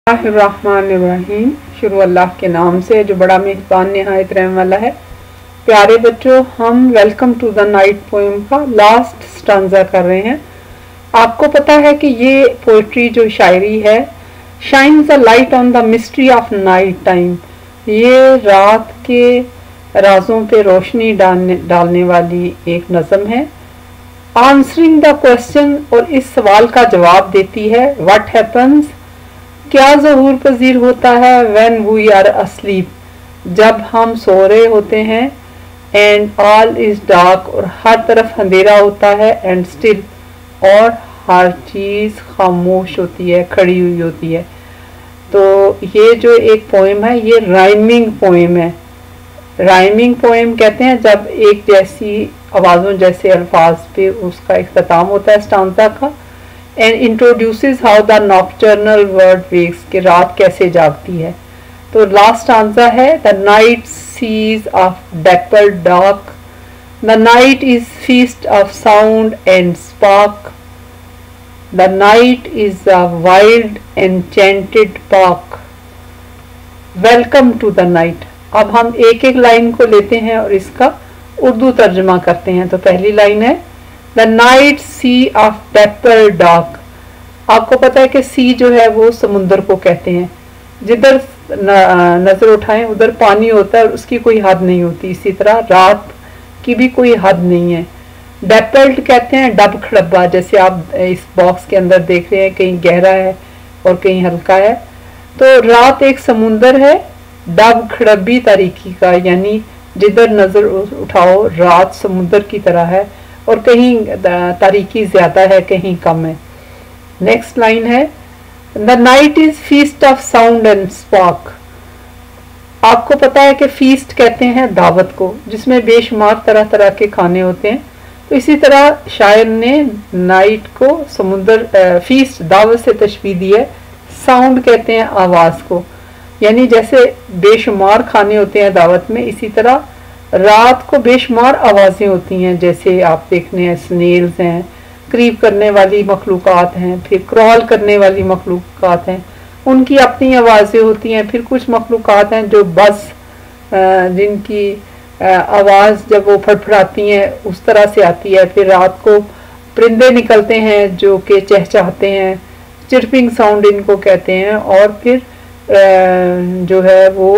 बिस्मिल्लाहिर्रहमानिर्रहीम। शुरू अल्लाह के नाम से जो बड़ा मेहरबान निहायत रहम वाला है। प्यारे बच्चों, हम welcome to the night poem का लास्ट स्टांजा कर रहे हैं। आपको पता है कि ये पोइट्री जो शायरी है, shines a light on the mystery of night time, ये रात के राजों पे रोशनी डालने वाली एक नज़म है। आंसरिंग द क्वेश्चन, और इस सवाल का जवाब देती है। व्हाट हैपन्स, क्या ज़हूर पजीर होता है। व्हेन वी आर अस्लीप, जब हम सो रहे होते हैं। एंड ऑल इज डार्क, और हर तरफ अंधेरा होता है। एंड स्टिल, और हर चीज़ खामोश होती है, खड़ी हुई होती है। तो ये जो एक पोएम है, ये राइमिंग पोएम है। राइमिंग पोएम कहते हैं जब एक जैसी आवाज़ों जैसे अल्फाज पे उसका इख्तिताम होता है स्टांजा का। And introduces how the nocturnal word wakes, कि रात कैसे जागती है। तो लास्ट स्टांजा है, the night seas of dapple dark, the night is feast of sound and spark, the night is a wild enchanted park, welcome to the night. अब हम एक एक लाइन को लेते हैं और इसका उर्दू तर्जमा करते हैं। तो पहली लाइन है, the night sea of dapple dark. आपको पता है कि सी जो है वो समुंदर को कहते हैं। जिधर नजर उठाएं उधर पानी होता है और उसकी कोई हद नहीं होती। इसी तरह रात की भी कोई हद नहीं है। डेपल्ड कहते हैं डब खड़ब्बा, जैसे आप इस बॉक्स के अंदर देख रहे हैं, कहीं गहरा है और कहीं हल्का है। तो रात एक समुंदर है डब खड़ब्बी तरीकी का, यानी जिधर नजर उठाओ रात समुंदर की तरह है, और कहीं तारीकी ज्यादा है, कहीं कम है। नेक्स्ट लाइन है, the night is feast of sound and spark. आपको पता है कि फीस्ट कहते हैं दावत को, जिसमें बेशुमार तरह तरह के खाने होते हैं। तो इसी तरह शायर ने नाइट को समुंदर फीस्ट दावत से तशबीह दी है। साउंड कहते हैं आवाज को, यानी जैसे बेशुमार खाने होते हैं दावत में, इसी तरह रात को बेशुमार आवाज़ें होती हैं। जैसे आप देखने हैं स्नेल्स हैं, क्रीप करने वाली मखलूक़ात हैं, फिर क्रॉल करने वाली मखलूक़ात हैं, उनकी अपनी आवाज़ें होती हैं। फिर कुछ मखलूक़ात हैं जो बस जिनकी आवाज़ जब वो फड़फड़ाती हैं उस तरह से आती है। फिर रात को परिंदे निकलते हैं जो कि चहचहाते हैं, चिरपिंग साउंड इनको कहते हैं। और फिर जो है वो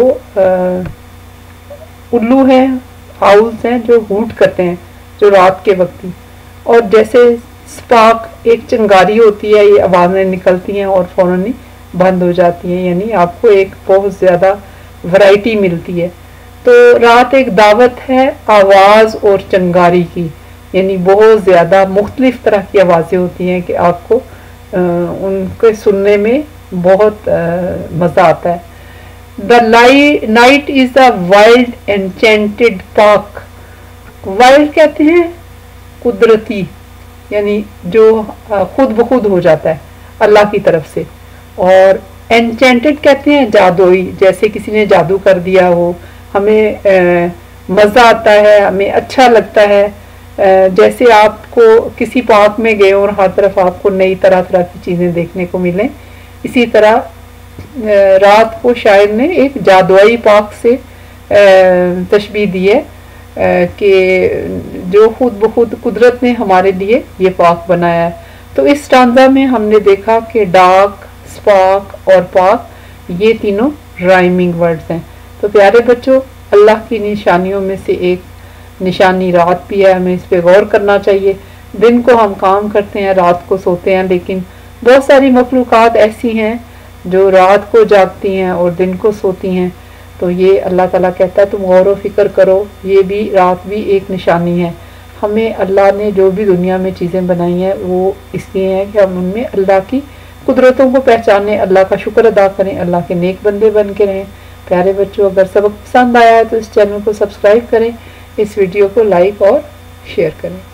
उल्लू हैं, आउल्स हैं जो हूट करते हैं जो रात के वक्त ही। और जैसे स्पार्क एक चिंगारी होती है, ये आवाज़ें निकलती हैं और फौरन ही बंद हो जाती हैं, यानी आपको एक बहुत ज़्यादा वैरायटी मिलती है। तो रात एक दावत है आवाज़ और चिंगारी की, यानी बहुत ज़्यादा मुख्तलिफ तरह की आवाज़ें होती हैं कि आपको उनके सुनने में बहुत मज़ा आता है। The night is a wild enchanted park. Wild कहते हैं कुदरती, यानी जो खुद ब खुद हो जाता है अल्लाह की तरफ से। और एनचेंटेड कहते हैं जादुई, जैसे किसी ने जादू कर दिया हो, हमें मज़ा आता है, हमें अच्छा लगता है। जैसे आपको किसी पार्क में गए और हर तरफ आपको नई तरह तरह की चीज़ें देखने को मिलें, इसी तरह रात को शायर ने एक जादुई पार्क से तशबीह दी है कि जो खुद ब खुद कुदरत ने हमारे लिए ये पार्क बनाया है। तो इस स्टांजा में हमने देखा कि डार्क, स्पार्क और पार्क ये तीनों राइमिंग वर्ड्स हैं। तो प्यारे बच्चों, अल्लाह की निशानियों में से एक निशानी रात भी है, हमें इस पर गौर करना चाहिए। दिन को हम काम करते हैं, रात को सोते हैं, लेकिन बहुत सारी मखलूक़ात ऐसी हैं जो रात को जागती हैं और दिन को सोती हैं। तो ये अल्लाह ताला कहता है तुम गौर व फिक्र करो, ये भी रात भी एक निशानी है। हमें अल्लाह ने जो भी दुनिया में चीज़ें बनाई हैं वो इसलिए हैं कि हम उनमें अल्लाह की कुदरतों को पहचानें, अल्लाह का शुक्र अदा करें, अल्लाह के नेक बंदे बन के रहें। प्यारे बच्चों, अगर सबक पसंद आया है तो इस चैनल को सब्सक्राइब करें, इस वीडियो को लाइक और शेयर करें।